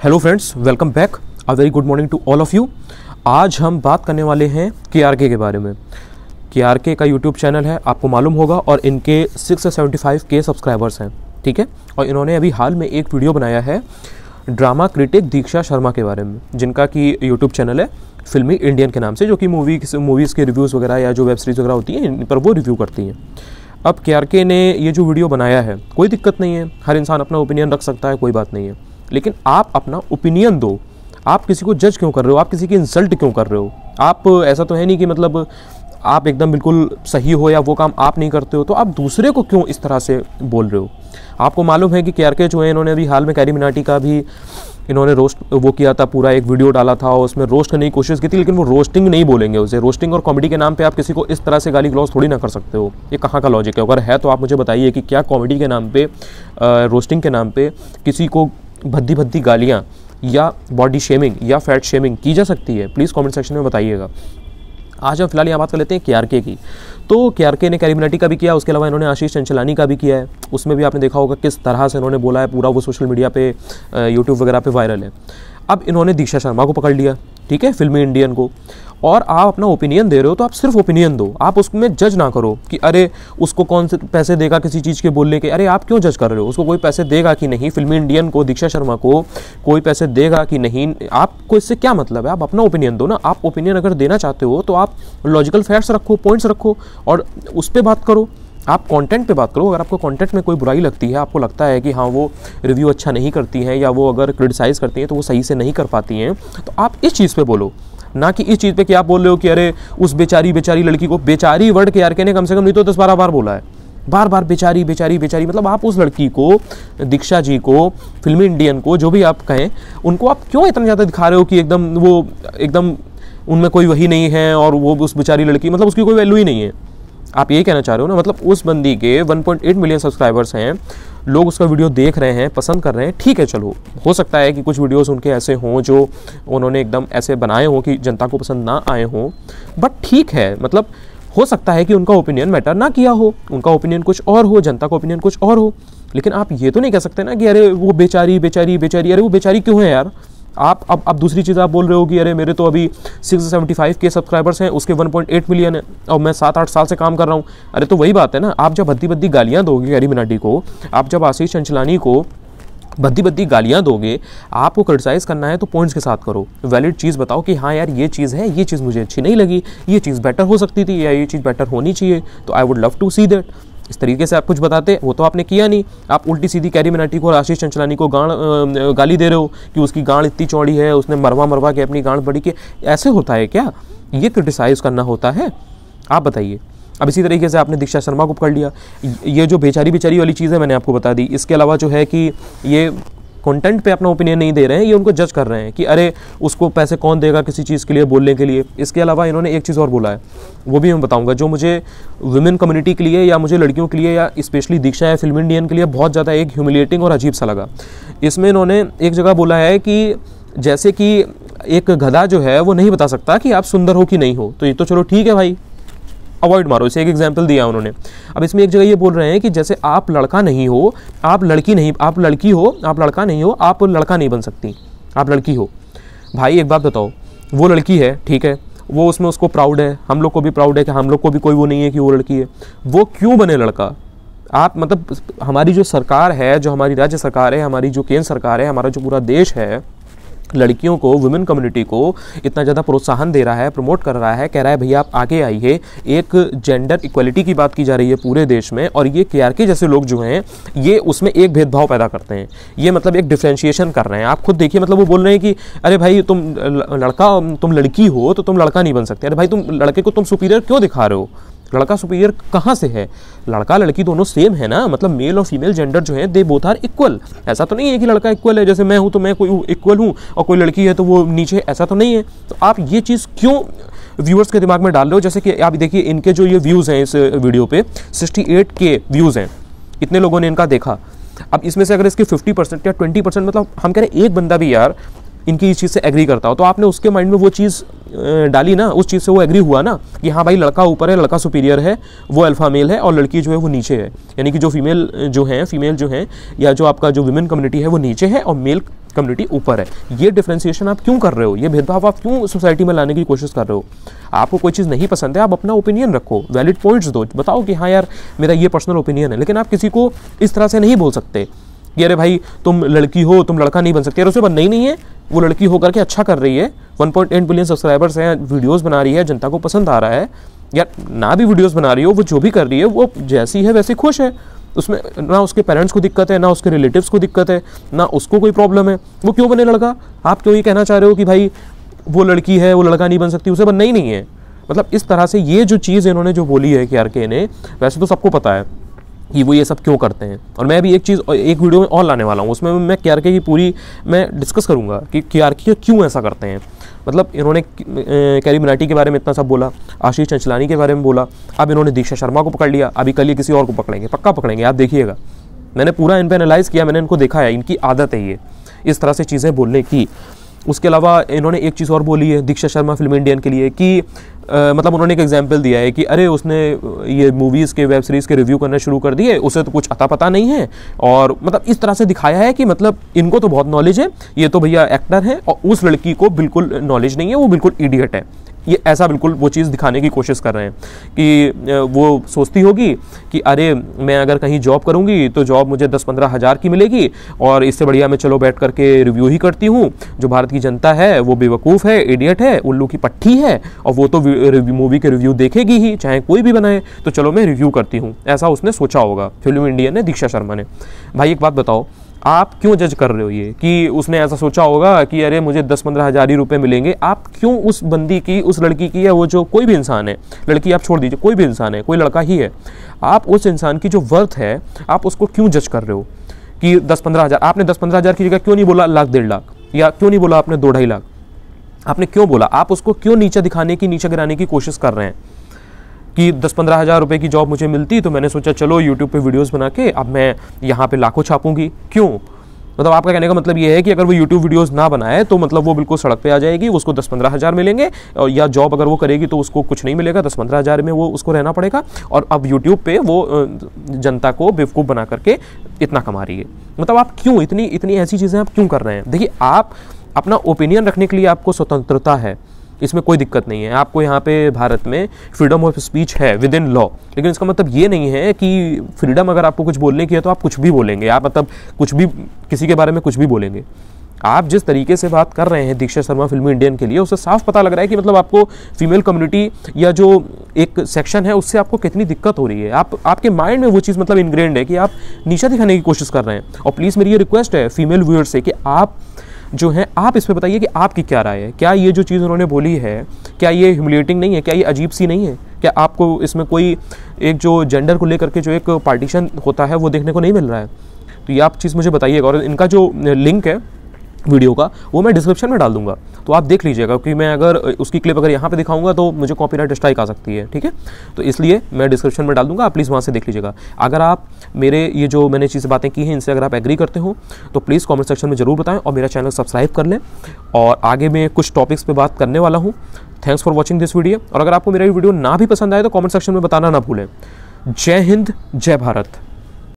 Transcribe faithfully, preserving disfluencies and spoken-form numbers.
Hello friends, welcome back. A very good morning to all of you. आज हम बात करने वाले हैं के आर के के बारे में। के आर के का यूट्यूब चैनल है, आपको मालूम होगा, और इनके सिक्स सेवेंटी फाइव के सब्सक्राइबर्स हैं, ठीक है। और इन्होंने अभी हाल में एक वीडियो बनाया है ड्रामा क्रिटिक दीक्षा शर्मा के बारे में, जिनका कि यूट्यूब चैनल है फिल्मी इंडियन के नाम से, जो कि मूवी मूवीज़ के रिव्यूज़ वगैरह या जो वेब सीरीज़ वगैरह होती हैं इन पर वो रिव्यू करती हैं। अब के आर के ने ये जो वीडियो बनाया है, कोई दिक्कत नहीं है, हर इंसान अपना ओपिनियन रख सकता है, कोई बात नहीं है, लेकिन आप अपना ओपिनियन दो। आप किसी को जज क्यों कर रहे हो? आप किसी की इंसल्ट क्यों कर रहे हो? आप ऐसा तो है नहीं कि मतलब आप एकदम बिल्कुल सही हो या वो काम आप नहीं करते हो, तो आप दूसरे को क्यों इस तरह से बोल रहे हो? आपको मालूम है कि के आर के जो है, इन्होंने अभी हाल में कैरी मिनाटी का भी इन्होंने रोस्ट वो किया था, पूरा एक वीडियो डाला था, उसमें रोस्ट करने की कोशिश की थी, लेकिन वो रोस्टिंग नहीं बोलेंगे उसे। रोस्टिंग और कॉमेडी के नाम पे आप किसी को इस तरह से गाली गलौज थोड़ी ना कर सकते हो। ये कहाँ का लॉजिक है? अगर है तो आप मुझे बताइए कि क्या कॉमेडी के नाम पे, रोस्टिंग के नाम पे किसी को भद्दी भद्दी गालियाँ या बॉडी शेमिंग या फैट शेमिंग की जा सकती है? प्लीज़ कमेंट सेक्शन में बताइएगा। आज हम फिलहाल यहाँ बात कर लेते हैं के आर के की। तो के आर के ने कैरी मिनाटी का भी किया, उसके अलावा इन्होंने आशीष चंचलानी का भी किया है। उसमें भी आपने देखा होगा किस तरह से इन्होंने बोला है, पूरा वो सोशल मीडिया पे, यूट्यूब वगैरह पे वायरल है। अब इन्होंने दीक्षा शर्मा को पकड़ लिया, ठीक है, फिल्मी इंडियन को, और आप अपना ओपिनियन दे रहे हो तो आप सिर्फ ओपिनियन दो, आप उसमें जज ना करो कि अरे उसको कौन से पैसे देगा किसी चीज़ के बोलने के। अरे आप क्यों जज कर रहे हो? उसको कोई पैसे देगा कि नहीं? फिल्मी इंडियन को, दीक्षा शर्मा को कोई पैसे देगा कि नहीं? आपको इससे क्या मतलब है? आप अपना ओपिनियन दो ना। आप ओपिनियन अगर देना चाहते हो तो आप लॉजिकल फैक्ट्स रखो, पॉइंट्स रखो और उस पर बात करो। आप कंटेंट पे बात करो। अगर आपको कंटेंट में कोई बुराई लगती है, आपको लगता है कि हाँ वो रिव्यू अच्छा नहीं करती हैं या वो अगर क्रिटिसाइज़ करती हैं तो वो सही से नहीं कर पाती हैं, तो आप इस चीज़ पे बोलो, ना कि इस चीज़ पे कि आप बोल रहे हो कि अरे उस बेचारी बेचारी लड़की को। बेचारी वर्ड के आर के ने कम से कम नहीं तो दस बारह बार बोला है, बार बार बेचारी बेचारी बेचारी। मतलब आप उस लड़की को, दीक्षा जी को, फिल्मी इंडियन को, जो भी आप कहें, उनको आप क्यों इतना ज़्यादा दिखा रहे हो कि एकदम वो एकदम उनमें कोई वही नहीं है और वो उस बेचारी लड़की, मतलब उसकी कोई वैल्यू ही नहीं है। आप ये कहना चाह रहे हो ना? मतलब उस बंदी के one point eight million subscribers हैं, लोग उसका वीडियो देख रहे हैं, पसंद कर रहे हैं, ठीक है, चलो हो सकता है कि कुछ वीडियोस उनके ऐसे हों जो उन्होंने एकदम ऐसे बनाए हों कि जनता को पसंद ना आए हों, बट ठीक है, मतलब हो सकता है कि उनका ओपिनियन मैटर ना किया हो, उनका ओपिनियन कुछ और हो, जनता का ओपिनियन कुछ और हो। लेकिन आप ये तो नहीं कह सकते ना कि अरे वो बेचारी बेचारी बेचारी। अरे वो बेचारी क्यों है यार? आप अब अब दूसरी चीज़ आप बोल रहे हो कि अरे मेरे तो अभी सिक्स सेवेंटी फाइव के सब्सक्राइबर्स हैं, उसके वन पॉइंट एट मिलियन है और मैं सात आठ साल से काम कर रहा हूँ। अरे तो वही बात है ना, आप जब भद्दी भद्दी गालियाँ दोगे कैरी मिनाटी को, आप जब आशीष चंचलानी को भद्दी भद्दी गालियाँ दोगे, आपको क्रिटिसाइज़ करना है तो पॉइंट्स के साथ करो, वैलिड चीज़ बताओ कि हाँ यार ये चीज़ है, ये चीज़ मुझे अच्छी नहीं लगी, ये चीज़ बेटर हो सकती थी या ये चीज़ बेटर होनी चाहिए, तो I would love to see that. इस तरीके से आप कुछ बताते, वो तो आपने किया नहीं। आप उल्टी सीधी कैरी मिनाटी को और आशीष चंचलानी को गांड गाली दे रहे हो कि उसकी गांड इतनी चौड़ी है, उसने मरवा मरवा के अपनी गांड बड़ी की। ऐसे होता है क्या? ये क्रिटिसाइज़ करना होता है? आप बताइए। अब इसी तरीके से आपने दीक्षा शर्मा को पकड़ लिया। ये जो बेचारी बेचारी वाली चीज़ है मैंने आपको बता दी। इसके अलावा जो है कि ये कंटेंट पे अपना ओपिनियन नहीं दे रहे हैं, ये उनको जज कर रहे हैं कि अरे उसको पैसे कौन देगा किसी चीज़ के लिए बोलने के लिए। इसके अलावा इन्होंने एक चीज़ और बोला है, वो भी मैं बताऊंगा, जो मुझे वुमेन कम्युनिटी के लिए या मुझे लड़कियों के लिए या स्पेशली दीक्षा या फिल्म इंडियन के लिए बहुत ज़्यादा एक ह्यूमिलिएटिंग और अजीब सा लगा। इसमें इन्होंने एक जगह बोला है कि जैसे कि एक गधा जो है वो नहीं बता सकता कि आप सुंदर हो कि नहीं हो, तो ये तो चलो ठीक है भाई, अवॉइड मारो। इसे एक एग्जाम्पल दिया उन्होंने। अब इसमें एक जगह ये बोल रहे हैं कि जैसे आप लड़का नहीं हो, आप लड़की नहीं, आप लड़की हो, आप लड़का नहीं हो, आप लड़का नहीं बन सकती, आप लड़की हो। भाई एक बात बताओ, वो लड़की है, ठीक है, वो उसमें उसको प्राउड है, हम लोग को भी प्राउड है कि हम लोग को भी कोई वो नहीं है कि वो लड़की है, वो क्यों बने लड़का? आप मतलब हमारी जो सरकार है, जो हमारी राज्य सरकार है, हमारी जो केंद्र सरकार है, हमारा जो पूरा देश है, लड़कियों को, वुमेन कम्युनिटी को इतना ज़्यादा प्रोत्साहन दे रहा है, प्रमोट कर रहा है, कह रहा है भैया आप आगे आइए। एक जेंडर इक्वलिटी की बात की जा रही है पूरे देश में, और ये के आर के जैसे लोग जो हैं ये उसमें एक भेदभाव पैदा करते हैं, ये मतलब एक डिफ्रेंशिएशन कर रहे हैं। आप खुद देखिए, मतलब वो बोल रहे हैं कि अरे भाई तुम लड़का, तुम लड़की हो तो तुम लड़का नहीं बन सकते। अरे भाई तुम लड़के को तुम सुपीरियर क्यों दिखा रहे हो? लड़का सुपीरियर कहाँ से है? लड़का लड़की दोनों सेम है ना, मतलब मेल और फीमेल जेंडर जो है दे बोथ आर इक्वल। ऐसा तो नहीं है कि लड़का इक्वल है, जैसे मैं हूँ तो मैं कोई इक्वल हूँ और कोई लड़की है तो वो नीचे, ऐसा तो नहीं है। तो आप ये चीज़ क्यों व्यूअर्स के दिमाग में डाल रहे हो? जैसे कि आप देखिए इनके जो ये व्यूज़ हैं इस वीडियो पे सिक्सटी एट के व्यूज़ हैं, इतने लोगों ने इनका देखा। अब इसमें से अगर इसके फिफ्टी परसेंट या ट्वेंटी परसेंट, मतलब हम कह रहे हैं एक बंदा भी यार इनकी इस चीज़ से एग्री करता हो, तो आपने उसके माइंड में वो चीज़ डाली ना, उस चीज़ से वो एग्री हुआ ना कि हाँ भाई लड़का ऊपर है, लड़का सुपीरियर है, वो अल्फा मेल है और लड़की जो है वो नीचे है। यानी कि जो फीमेल जो है फीमेल जो है या जो आपका जो विमेन कम्युनिटी है वो नीचे है और मेल कम्युनिटी ऊपर है। ये डिफ्रेंसिएशन आप क्यों कर रहे हो? ये भेदभाव आप क्यों सोसाइटी में लाने की कोशिश कर रहे हो? आपको कोई चीज़ नहीं पसंद है, आप अपना ओपिनियन रखो, वैलिड पॉइंट्स दो, बताओ कि हाँ यार मेरा ये पर्सनल ओपिनियन है, लेकिन आप किसी को इस तरह से नहीं बोल सकते कि अरे भाई तुम लड़की हो, तुम लड़का नहीं बन सकती। यार उसे बनना ही नहीं है, वो लड़की होकर के अच्छा कर रही है, one point eight billion subscribers हैं, वीडियोस बना रही है, जनता को पसंद आ रहा है। यार ना भी वीडियोस बना रही हो, वो जो भी कर रही है वो जैसी है वैसे खुश है, उसमें ना उसके पेरेंट्स को दिक्कत है, ना उसके रिलेटिव्स को दिक्कत है, ना उसको कोई प्रॉब्लम है। वो क्यों बने लड़का? आप क्यों ये कहना चाह रहे हो कि भाई वो लड़की है, वो लड़का नहीं बन सकती, उसे बनना ही नहीं है? मतलब इस तरह से ये जो चीज़ इन्होंने जो बोली है केआरके ने, वैसे तो सबको पता है कि वो ये सब क्यों करते हैं। और मैं भी एक चीज़ एक वीडियो में और लाने वाला हूँ, उसमें मैं केआरके की पूरी मैं डिस्कस करूँगा कि केआरके क्यों ऐसा करते हैं। मतलब इन्होंने कैरी मराठी के बारे में इतना सब बोला, आशीष चंचलानी के बारे में बोला, अब इन्होंने दीक्षा शर्मा को पकड़ लिया, अभी कल ये किसी और को पकड़ेंगे, पक्का पकड़ेंगे, आप देखिएगा। मैंने पूरा इन पर एनालाइज़ किया, मैंने इनको देखा है, इनकी आदत है ये इस तरह से चीज़ें बोलने की। उसके अलावा इन्होंने एक चीज़ और बोली है दीक्षा शर्मा फिल्म इंडियन के लिए कि आ, मतलब उन्होंने एक एग्जाम्पल दिया है कि अरे उसने ये मूवीज़ के वेब सीरीज़ के रिव्यू करना शुरू कर दिए, उसे तो कुछ अता पता नहीं है। और मतलब इस तरह से दिखाया है कि मतलब इनको तो बहुत नॉलेज है, ये तो भैया एक्टर है, और उस लड़की को बिल्कुल नॉलेज नहीं है, वो बिल्कुल इडियट है। ये ऐसा बिल्कुल वो चीज़ दिखाने की कोशिश कर रहे हैं कि वो सोचती होगी कि अरे मैं अगर कहीं जॉब करूंगी तो जॉब मुझे दस पंद्रह हज़ार की मिलेगी, और इससे बढ़िया मैं चलो बैठ करके रिव्यू ही करती हूँ। जो भारत की जनता है वो बेवकूफ़ है, इडियट है, उल्लू की पट्टी है, और वो तो मूवी के रिव्यू देखेगी ही, चाहे कोई भी बनाए, तो चलो मैं रिव्यू करती हूँ। ऐसा उसने सोचा होगा फिल्म इंडिया ने, दीक्षा शर्मा ने। भाई एक बात बताओ, आप क्यों जज कर रहे हो ये कि उसने ऐसा सोचा होगा कि अरे मुझे दस पंद्रह हज़ार ही रुपये मिलेंगे? आप क्यों उस बंदी की, उस लड़की की, या वो जो कोई भी इंसान है, लड़की आप छोड़ दीजिए, कोई भी इंसान है, कोई लड़का ही है, आप उस इंसान की जो वर्थ है आप उसको क्यों जज कर रहे हो कि दस पंद्रह हज़ार? आपने दस पंद्रह हज़ार की जगह क्यों नहीं बोला लाख डेढ़ लाख, या क्यों नहीं बोला आपने दो ढाई लाख? आपने क्यों बोला? आप उसको क्यों नीचे दिखाने की, नीचे गिराने की कोशिश कर रहे हैं कि दस पंद्रह हज़ार रुपये की जॉब मुझे मिलती तो मैंने सोचा चलो यूट्यूब पे वीडियोस बना के अब मैं यहाँ पे लाखों छापूंगी। क्यों? मतलब आपका कहने का मतलब ये है कि अगर वो यूट्यूब वीडियोस ना बनाए तो मतलब वो बिल्कुल सड़क पे आ जाएगी, उसको दस पंद्रह हज़ार मिलेंगे, और या जॉब अगर वो करेगी तो उसको कुछ नहीं मिलेगा, दस पंद्रह हज़ार में वो उसको रहना पड़ेगा, और अब यूट्यूब पे वो जनता को बेवकूफ़ बना करके इतना कमा रही है। मतलब आप क्यों इतनी इतनी ऐसी चीज़ें आप क्यों कर रहे हैं? देखिए, आप अपना ओपिनियन रखने के लिए आपको स्वतंत्रता है, इसमें कोई दिक्कत नहीं है। आपको यहाँ पे भारत में फ्रीडम ऑफ स्पीच है विद इन लॉ, लेकिन इसका मतलब ये नहीं है कि फ्रीडम अगर आपको कुछ बोलने की है तो आप कुछ भी बोलेंगे, आप मतलब कुछ भी किसी के बारे में कुछ भी बोलेंगे। आप जिस तरीके से बात कर रहे हैं दीक्षा शर्मा फिल्म इंडियन के लिए, उससे साफ पता लग रहा है कि मतलब आपको फीमेल कम्युनिटी या जो एक सेक्शन है उससे आपको कितनी दिक्कत हो रही है। आप आपके माइंड में वो चीज़ मतलब इनग्रेंड है कि आप नीचा दिखाने की कोशिश कर रहे हैं। और प्लीज़ मेरी ये रिक्वेस्ट है फीमेल व्यूअर्स से कि आप जो है आप इस पे बताइए कि आपकी क्या राय है। क्या ये जो चीज़ उन्होंने बोली है, क्या ये ह्यूमिलिएटिंग नहीं है? क्या ये अजीब सी नहीं है? क्या आपको इसमें कोई एक जो जेंडर को लेकर के जो एक पार्टीशन होता है वो देखने को नहीं मिल रहा है? तो ये आप चीज़ मुझे बताइएगा। और इनका जो लिंक है वीडियो का वो मैं डिस्क्रिप्शन में डाल दूंगा, तो आप देख लीजिएगा, क्योंकि मैं अगर उसकी क्लिप अगर यहाँ पे दिखाऊंगा तो मुझे कॉपीराइट स्ट्राइक आ सकती है, ठीक है? तो इसलिए मैं डिस्क्रिप्शन में डाल दूंगा, आप प्लीज़ वहाँ से देख लीजिएगा। अगर आप मेरे ये जो मैंने चीज़ें बातें की हैं इनसे अगर आप एग्री करते हो तो प्लीज़ कॉमेंट सेक्शन में ज़रूर बताएं, और मेरा चैनल सब्सक्राइब कर लें। और आगे मैं कुछ टॉपिक्स पर बात करने वाला हूँ। Thanks for watching this video. और अगर आपको मेरा वीडियो ना भी पसंद आए तो कॉमेंट सेक्शन में बताना ना भूलें। जय हिंद, जय भारत।